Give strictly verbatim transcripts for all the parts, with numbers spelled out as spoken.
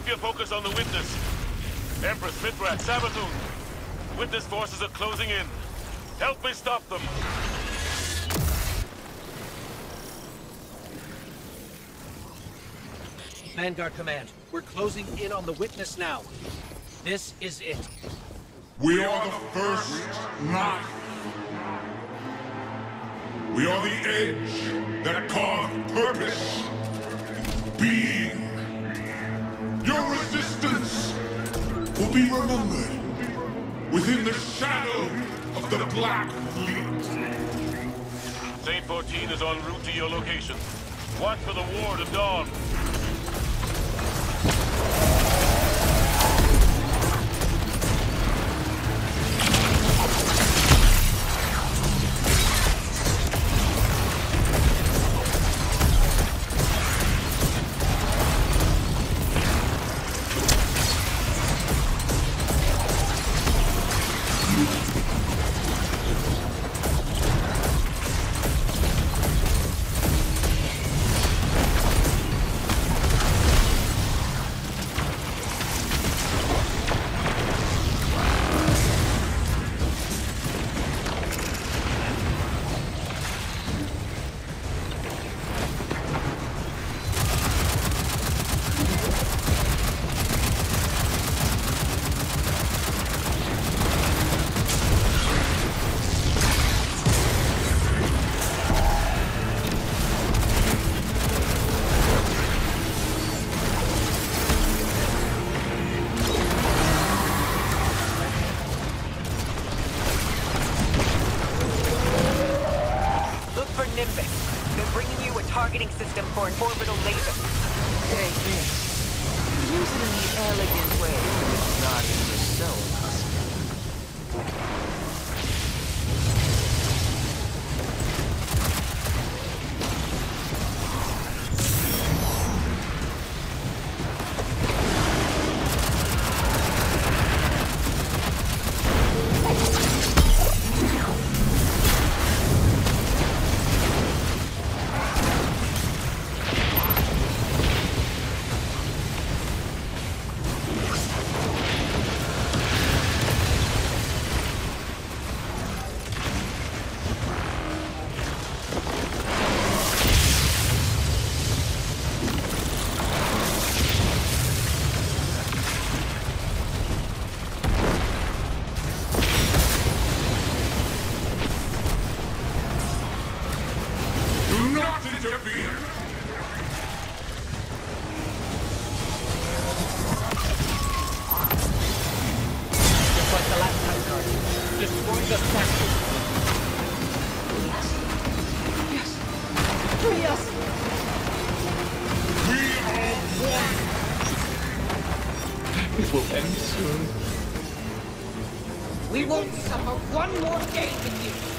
your focus on the Witness. Empress, Mithrak, Savathun. Witness forces are closing in. Help me stop them. Vanguard Command, we're closing in on the Witness now. This is it. We are the first knife. We are the edge that carved purpose, being. Your resistance will be remembered within the shadow of the Black Fleet. Saint fourteen is en route to your location. Watch for the Ward of Dawn. Targeting system for an orbital laser. Take this. Use it in the elegant way that is not in yourself. It will end soon. We won't suffer one more day with you.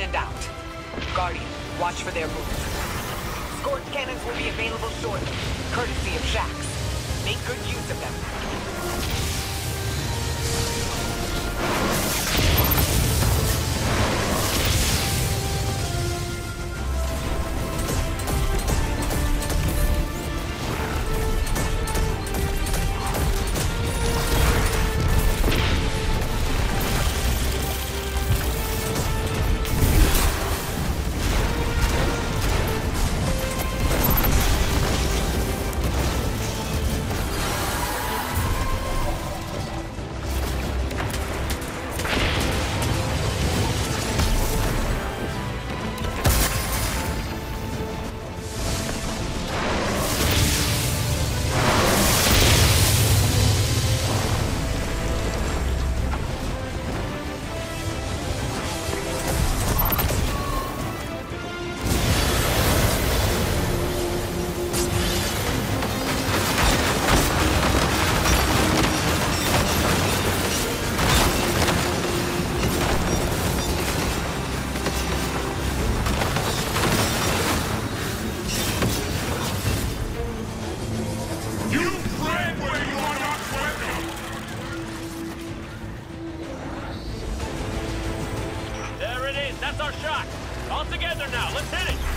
and out. Guardian, watch for their moves. Scorch cannons will be available shortly, courtesy of Shax. Make good use of them. That's our shot. All together now. Let's hit it.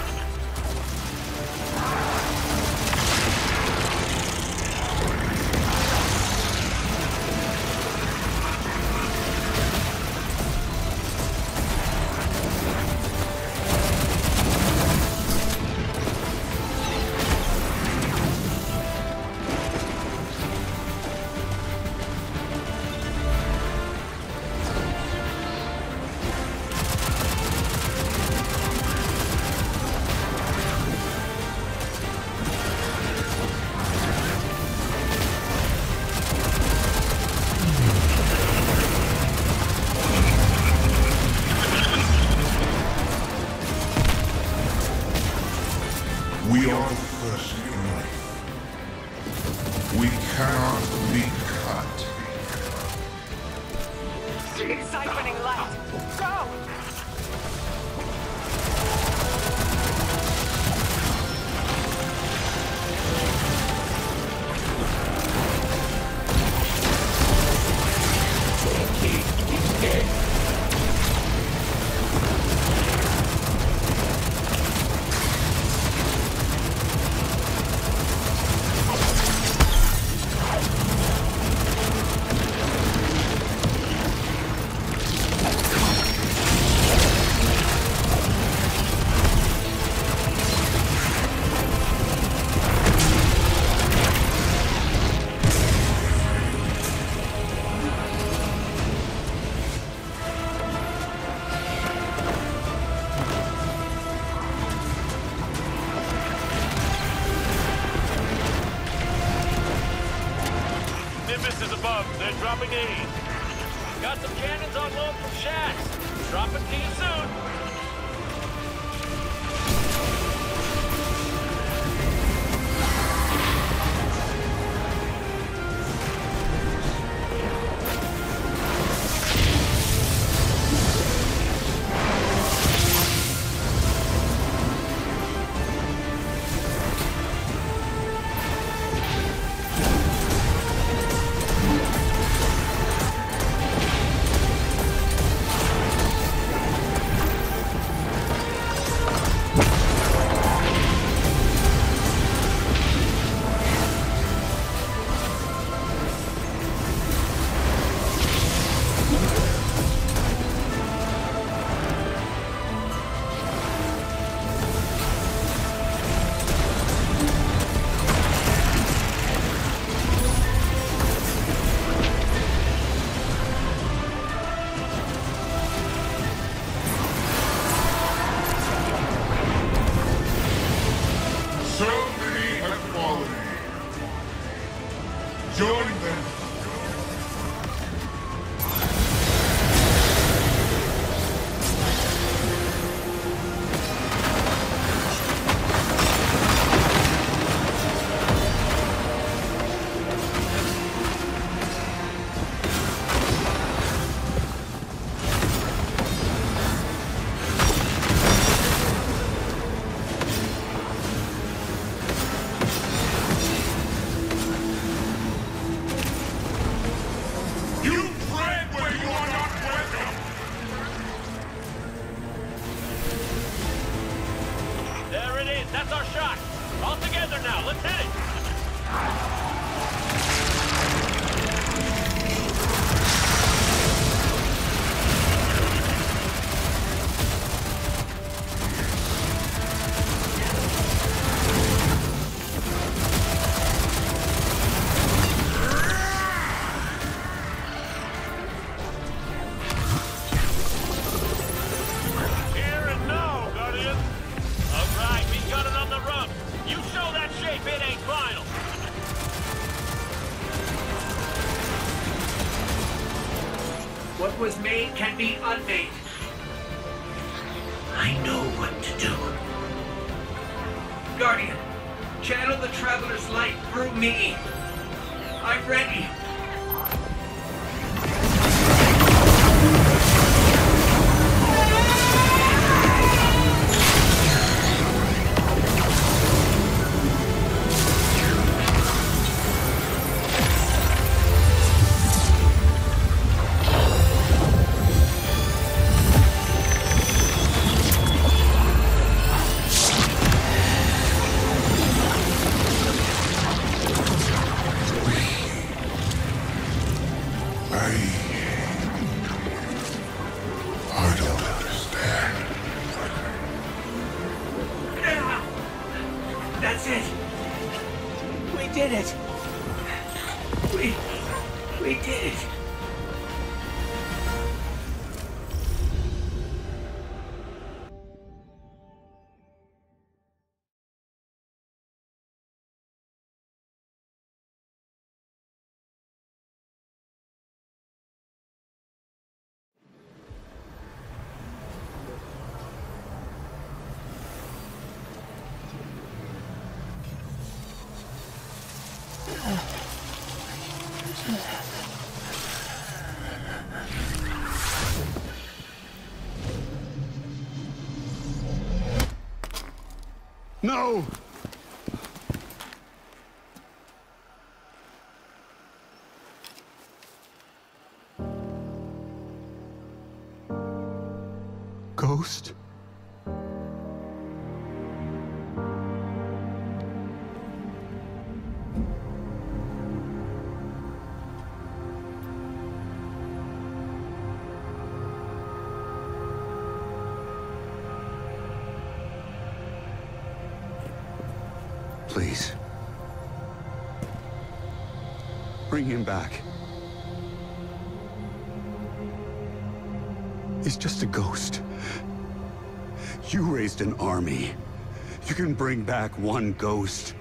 We are the first in life. We cannot be cut. Siphoning light. Go! Nimbus is above. They're dropping aid. Got some cannons on loan from Shax. Dropping to you soon. So many have fallen. Join them. What was made can be unmade. I know what to do. Guardian, channel the Traveler's light through me. I'm ready. I don't understand. That's it. We did it. We... we did it. No! Ghost? Please. Bring him back. He's just a ghost. You raised an army. You can bring back one ghost.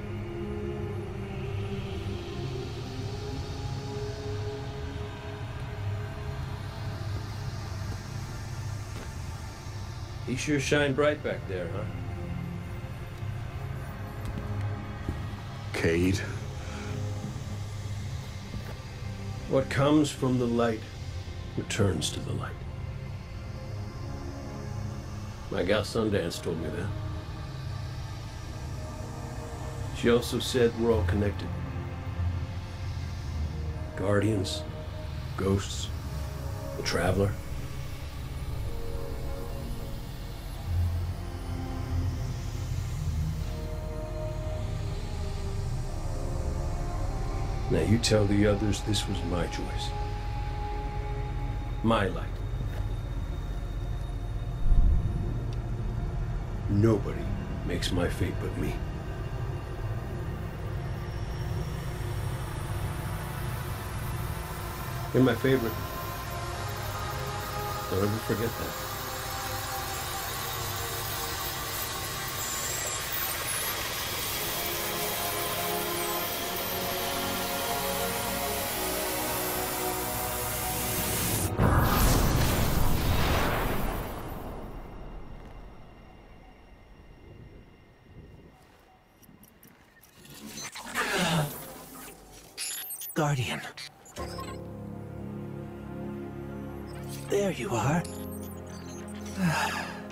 He sure shined bright back there, huh? Cayde. What comes from the light returns to the light. My gal Sundance told me that. She also said we're all connected. Guardians, ghosts, the Traveler. Now you tell the others this was my choice. My light. Nobody makes my fate but me. You're my favorite. Don't ever forget that. Guardian. There you are.